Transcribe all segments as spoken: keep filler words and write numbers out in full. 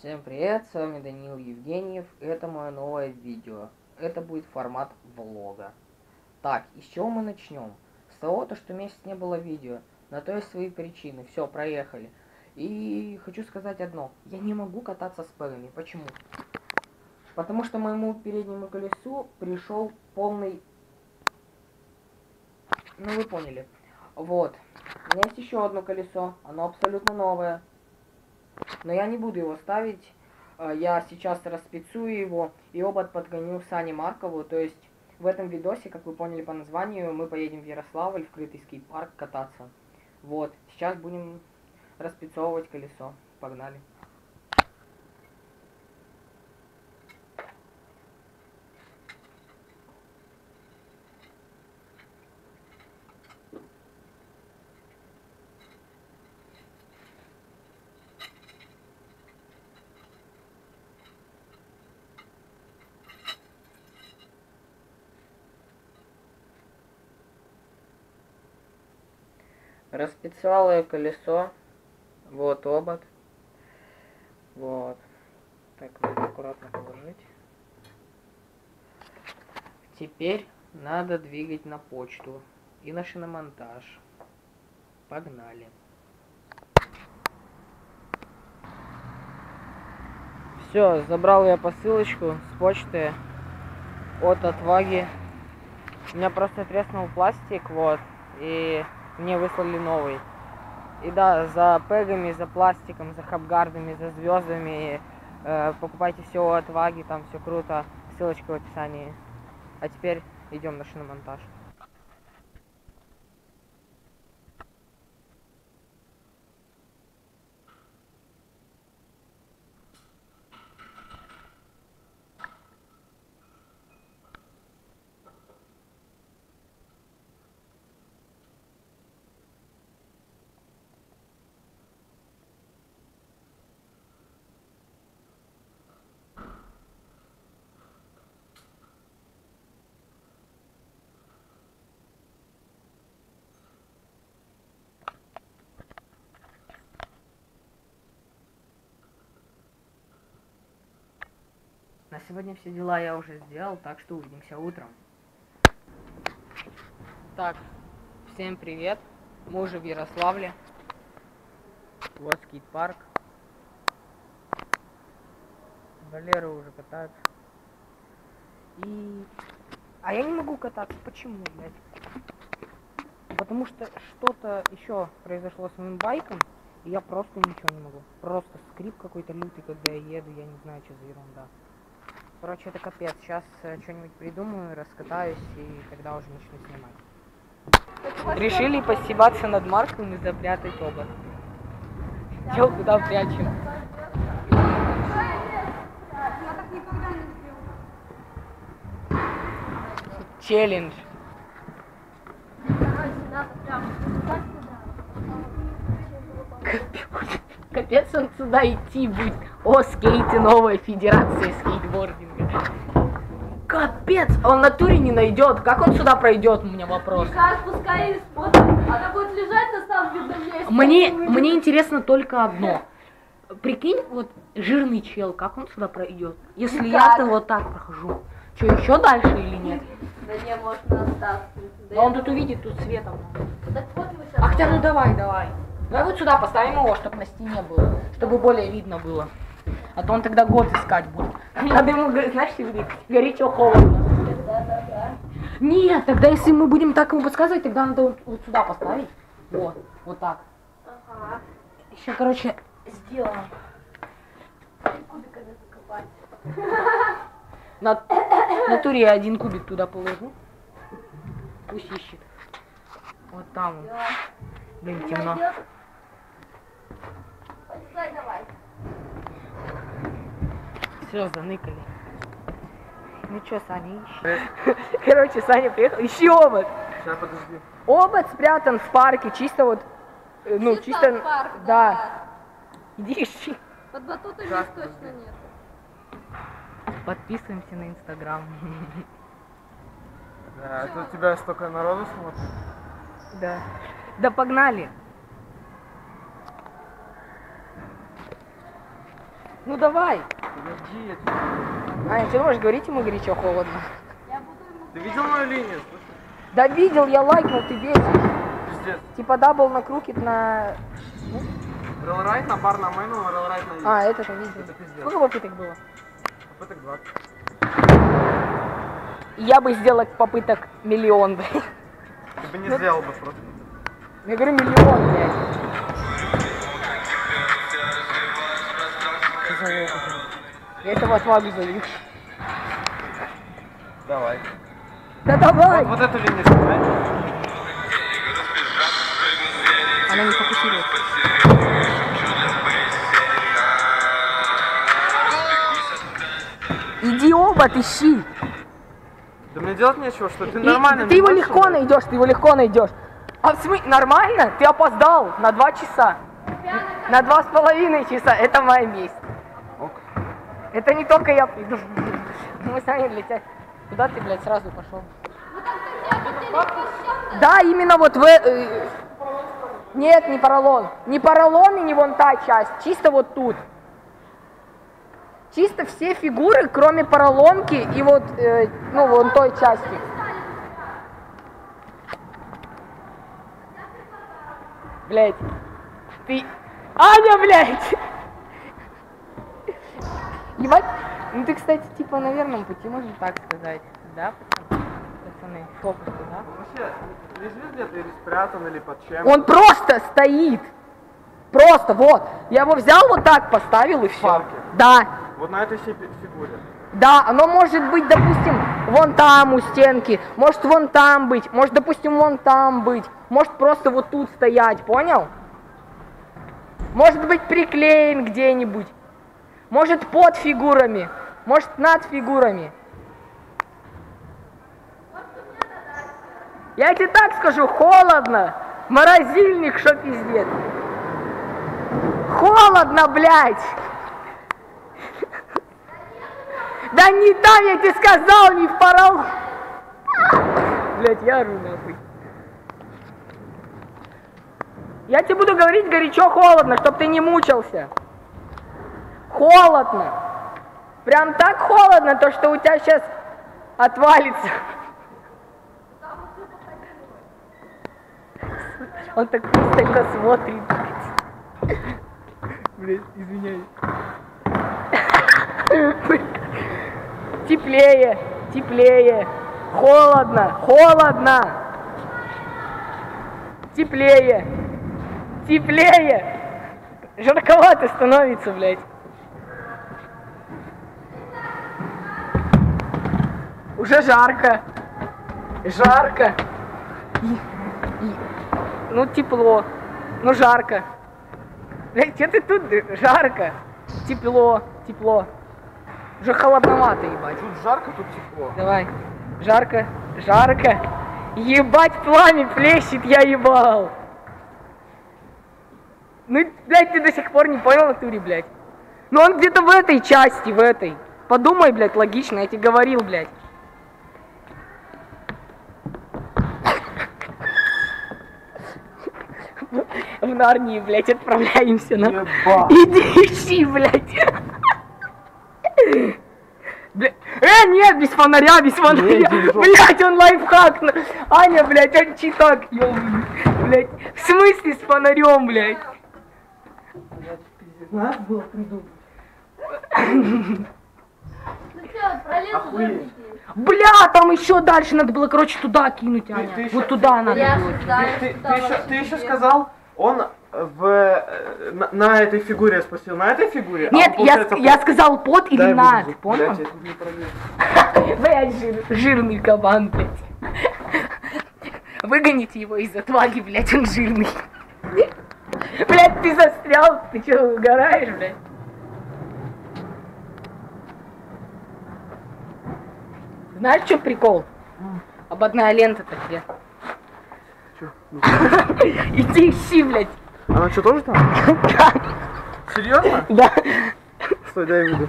Всем привет, с вами Даниил Евгеньев, это мое новое видео. Это будет формат влога. Так, и с чего мы начнем? С того, то, что месяц не было видео. На то есть свои причины. Все, проехали. И хочу сказать одно. Я не могу кататься с пэгами. Почему? Потому что моему переднему колесу пришел полный... Ну вы поняли. Вот. У меня есть еще одно колесо. Оно абсолютно новое. Но я не буду его ставить. Я сейчас распицую его и обод подгоню Сане Маркову. То есть в этом видосе, как вы поняли по названию, мы поедем в Ярославль, в крытый скейт-парк кататься. Вот. Сейчас будем распицовывать колесо. Погнали. Распицевал я колесо. Вот обод. Вот. Так, надо аккуратно положить. Теперь надо двигать на почту и на шиномонтаж. Погнали. Все, забрал я посылочку с почты от Отваги. У меня просто треснул пластик, вот, и мне выслали новый. И да, за пэгами, за пластиком, за хабгардами, за звездами э, покупайте все у Отваги, там все круто. Ссылочка в описании. А теперь идем на шиномонтаж. На сегодня все дела я уже сделал, так что увидимся утром. Так, всем привет. Мы уже в Ярославле. Вот скейт-парк. Валера уже катается. И... А я не могу кататься. Почему, блядь? Потому что что-то еще произошло с моим байком, и я просто ничего не могу. Просто скрип какой-то лютый, когда я еду, я не знаю, что за ерунда. Короче, это капец. Сейчас э, что-нибудь придумаю, раскатаюсь, и тогда уже начну снимать. Решили постебаться над Марком и запрятать обод. Чё, куда прячем? Челлендж. Капец, он сюда идти будет. О, скейты, новая федерация скейтбординга. Капец, он на туре не найдет. Как он сюда пройдет, у меня вопрос. Сейчас пускай смотрит, она будет лежать на самом видном месте. Мне, мне интересно только одно. Прикинь, вот жирный чел, как он сюда пройдет? Если я-то вот так прохожу. Что, еще дальше или нет? Да не, можно остаться. Да он тут увидит, тут светом. Так вот его сейчас. А хотя ну давай, давай. Давай вот сюда поставим его, чтобы на стене было. Чтобы более видно было. А то он тогда год искать будет. Надо ему, знаешь, горячо холодно. Да, да, да. Нет, тогда если мы будем так ему подсказывать, тогда надо вот, вот сюда поставить. Вот, вот так. Ага. Еще, короче, сделаем. Кубиками закопать. На, на туре я один кубик туда положу. Пусть ищет. Вот там. Всё. Блин, Не темно. найдёт? Подсылай давай. Все, заныкали. Ну что, Саня ищет? Короче, Саня приехал. Ищи обод. Сейчас, подожди. Обод спрятан в парке, чисто вот, э, ну, Чисто чисто, в парк, да. Иди ищи. Под батутами Сейчас, их точно подожди. нет. Подписываемся на Инстаграм. Да, это у тебя столько народу смотрит. Да. Да погнали. Ну давай. Подожди, я тебе... Аня, ты можешь говорить ему горячо, холодно? Я буду ему... Ты видел мою линию? Слушай, Да видел, я лайкнул, ты бесишь. пиздец. Типа дабл на крукет на... Релрайт на бар на мейну, релрайт на икс. А, это я видел. Это пиздец. Сколько попыток было? Попыток двадцать. Я бы сделал попыток миллион, блядь. Ты бы не сделал бы просто. Я говорю миллион, блядь. Я этого отвагу зову. Давай. Да давай! Вот, вот эту линию снимай. Она не фокусируется. Иди оба, ищи. Да мне делать нечего, что ты И- нормально. ты его не легко можешь, найдешь, ты его легко найдешь. А в смысле, нормально? Ты опоздал на два часа. На два с половиной часа. Это моя месть. Ок. Это не только я приду. Мы сами летят. Куда ты, блядь, сразу пошел? Вы как хотели площадку? Да, именно вот в... э, Нет, не поролон. Не поролон и не вон та часть. Чисто вот тут. Чисто все фигуры, кроме поролонки и вот, э, ну, вон той части. Блять. Ты... Аня, блядь! Ебать. Ну ты, кстати, типа на верном пути, можно так сказать. Да, пацаны? Пацаны, фокус туда. Вообще, лежит где-то или спрятан, или под чем? Он просто стоит. Просто, вот. Я его взял вот так, поставил и все. парке? Да. Вот на этой всей фи- фигуре. Да, оно может быть, допустим, вон там у стенки, может вон там быть, может, допустим, вон там быть, может просто вот тут стоять, понял? Может быть приклеен где-нибудь, может под фигурами, может над фигурами. Я тебе так скажу, холодно, морозильник, что пиздец. Холодно, блядь. Да не там, я тебе сказал, не в порол. Блять, я ору нахуй. Я тебе буду говорить горячо-холодно, чтоб ты не мучился. Холодно. Прям так холодно, то что у тебя сейчас отвалится. Он так пристально смотрит. Блять, извиняюсь. Теплее, теплее, холодно, холодно, теплее, теплее, жарковато становится, блядь. Уже жарко, жарко, и, и, ну тепло, ну жарко. Блядь, что ты тут, жарко, тепло, тепло. Уже холодновато, ебать. Тут жарко, тут тепло. Давай. Жарко, жарко. Ебать, пламя плещет, я ебал. Ну, блядь, ты до сих пор не понял, натуре, блядь. Ну он где-то в этой части, в этой. Подумай, блядь, логично, я тебе говорил, блядь. В Нарнии, блядь, отправляемся на... Ебать. Иди ищи, блядь. Бля... Э, нет, без фонаря, без фонаря. Блять, он лайфхак. Аня, блядь, он читак, ёбаный. Блять, в смысле с фонарем, блядь? Надо было придумать. Ну что, пролез Охуеть. уже? Бля, там еще дальше надо было, короче, туда кинуть, Аня. ты вот ещё- туда надо Я было. же знаю, Ты, что ты еще, вообще ты еще нет. сказал, он в, э, на, на этой фигуре я спросил, на этой фигуре? Нет, а он, я, получается, я сказал под или Дай над, вылезу. понял? Блядь, я тут не пролезу. Блять, жир, жирный кабан, блядь. Выгоните его из отваги, блядь, он жирный. Блядь, ты застрял, ты что, угораешь, блядь? Знаешь, что прикол? Ободная лента-то где? Чё? Иди ищи, блядь. Она что, тоже там? Серьезно? Да. Стой, дай выйду.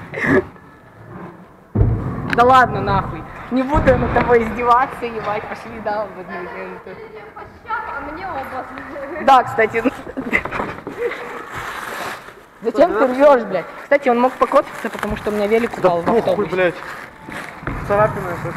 Да ладно, нахуй. Не буду я над тобой издеваться, ебать, пошли, да, ободную ленту. Мне по щам, а мне оба. Да, кстати. Зачем ты рвешь, блядь? Кстати, он мог покоцаться, потому что у меня велик Да упал в похуй, автобусе. блядь. Царапина это.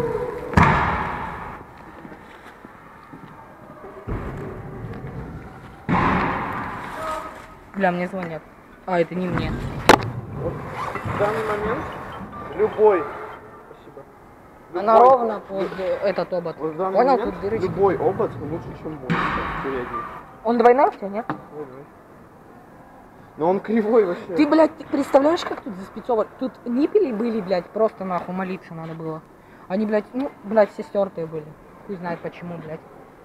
Бля, мне звонят. А, это не мне. Вот в данный момент любой. Спасибо. Она Любой- ровно под э, этот обод. Вот в данный Понял, момент тут дырочки. любой обод лучше, чем мой. Передний. Он двойной все, нет? Ой, блядь. Но он кривой вообще. Ты, блядь, ты представляешь, как тут заспецовано? Тут ниппели были, блядь, просто нахуй молиться надо было. Они, блядь, ну, блядь, все стертые были. Хуй знает почему, блядь.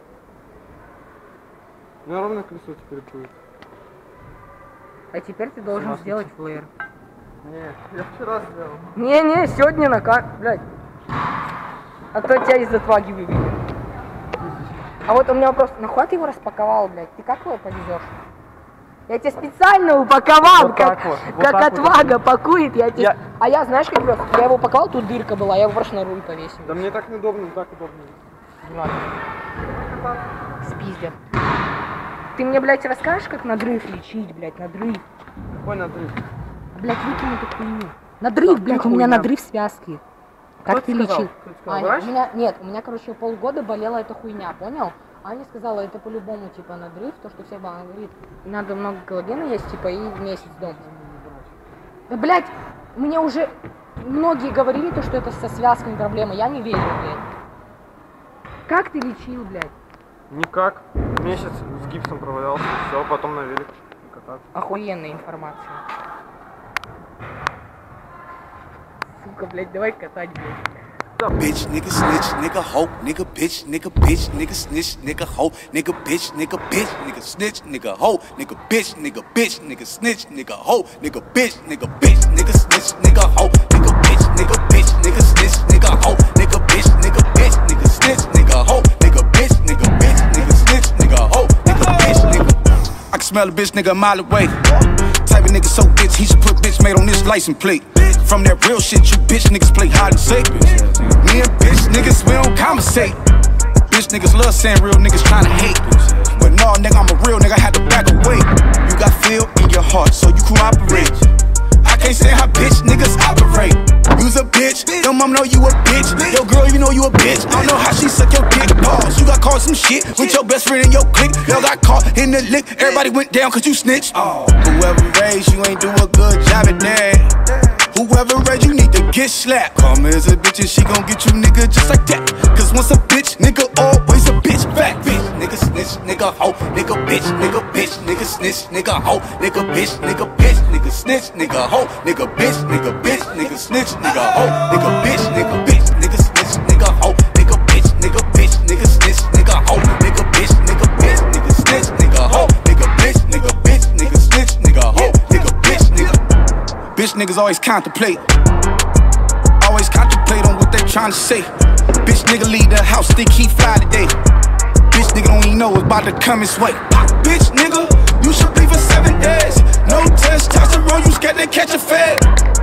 У меня ровно колесо теперь будет. А теперь ты должен Согласен. сделать флеер. Не, я вчера сделал. Не-не, сегодня на кар... блядь. А то тебя из отваги вывели. А вот у меня вопрос, нахуй ты его распаковал, блядь? Ты как его повезешь? Я тебе специально упаковал, Вот как, так вот, вот как так вот. отвага пакует. Я тебе... Я- А я, знаешь, как вез? Я его упаковал, тут дырка была, я его просто на руль повесил. Да мне так неудобно, так удобно. Ладно. Спиздят. Ты мне, блядь, расскажешь, как надрыв лечить, блядь, надрыв? Какой надрыв? Блядь, выкинь эту хуйню. Надрыв, Как блядь, ты у меня хуйня? надрыв связки. Кто Как ты тебе сказал? лечил? Кто тебе сказал? Аня, Врач? у меня, нет, у меня, короче, полгода болела эта хуйня, понял? Аня сказала, это по-любому, типа, надрыв, то, что всех она говорит, надо много коллагена есть, типа, и в месяц дома. Да, блядь, мне уже многие говорили, то, что это со связками проблема, я не верю, блядь. Как ты лечил, блядь? Никак. Месяц с гипсом провалялся, все, потом на велик кататься. Охуенная информация. Сука, блядь, давай катать, блядь. Bitch, nigga, snitch, nigga, hoe, nigga, bitch, nigga, bitch, nigga, snitch, nigga, hoe, nigga, bitch, nigga, bitch, nigga, snitch, nigga, hoe, nigga, bitch, nigga, bitch, nigga, snitch, nigga, hoe, nigga, bitch, nigga, bitch, nigga, snitch, nigga, hoe, nigga, bitch, nigga, bitch, nigga, snitch, nigga, hoe, nigga, bitch, nigga, bitch, nigga, snitch, nigga, hoe, nigga, bitch, nigga, bitch, nigga, snitch, nigga, hoe, nigga, bitch, nigga. I can smell a bitch, nigga, a mile away. Type of nigga so bitch, he should put bitch made on this license plate. From that real shit, you bitch niggas play hide and seek. Me and bitch niggas, we don't conversate. Bitch niggas love saying real niggas tryna hate. But no, nigga, I'm a real nigga, I had to back away. You got feel in your heart, so you cooperate. I can't say how bitch niggas operate. You's a bitch, your mom know you a bitch. Your girl, you know you a bitch. I don't know how she suck your dick. Pause. You got caught some shit with your best friend in your clique. Y'all got caught in the lick. Everybody went down cause you snitched. Oh, whoever raised you ain't do a good job at that. Whoever raised you need to get slapped. Come as a bitch and she gon' get you nigga just like that. Cause once a bitch, nigga, always a bitch back. Bitch, nigga, snitch, nigga, hoe, nigga, bitch, nigga, bitch, nigga, snitch, nigga, hoe, nigga, bitch, nigga, bitch, nigga, snitch, nigga, hoe, nigga, bitch, nigga, bitch, nigga, snitch, nigga, hoe, nigga, bitch, nigga, bitch, nigga, snitch, nigga, hoe, nigga, bitch, nigga, bitch, nigga, snitch, nigga, hoe, nigga, bitch, nigga, bitch, nigga, snitch, nigga, hoe, nigga, bitch, nigga, bitch, nigga, snitch, nigga, hoe, nigga, bitch, nigga. Bitch niggas always contemplate. Always contemplate on what they tryna say. Bitch nigga leave the house, think he fly today. Bitch nigga don't even know what's about to come his way. Bitch nigga, you should be for seven days. No testosterone, you scared to catch a fed.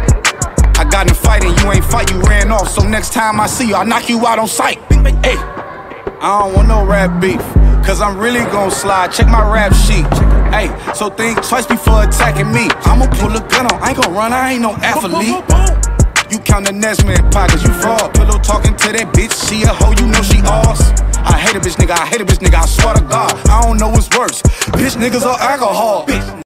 I got in a fight and you ain't fight, you ran off. So next time I see you, I'll knock you out on sight. Hey, I don't want no rap beef, cause I'm really gon' slide. Check my rap sheet. Hey, so think twice before attacking me. I'ma pull a gun on, I ain't gon' run, I ain't no athlete. You count the Nesman pockets, you fraud. Pillow talking to that bitch, she a hoe, you know she ours. I hate a bitch nigga, I hate a bitch nigga, I swear to God, I don't know what's worse. Bitch niggas or alcohol. Bitch.